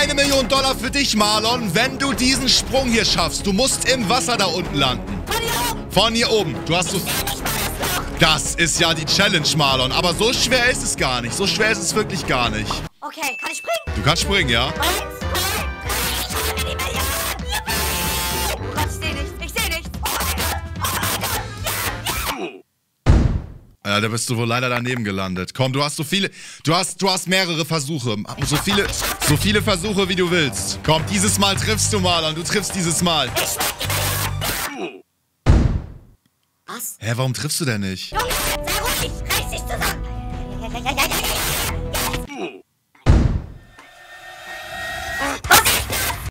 $1.000.000 für dich, Marlon, wenn du diesen Sprung hier schaffst. Du musst im Wasser da unten landen. Von hier oben. Von hier oben. Du hast so... Das ist ja die Challenge, Marlon. Aber so schwer ist es gar nicht. So schwer ist es wirklich gar nicht. Okay, kann ich springen? Du kannst springen, ja? Oh Gott, ich sehe nichts. Ich sehe nichts. Ja, da bist du wohl leider daneben gelandet. Komm, du hast so viele... Du hast mehrere Versuche. So viele Versuche, wie du willst. Komm, dieses Mal triffst du, Marlon. Du triffst dieses Mal. Was? Hä, warum triffst du denn nicht? Junge, sei ruhig. Reiß dich zusammen.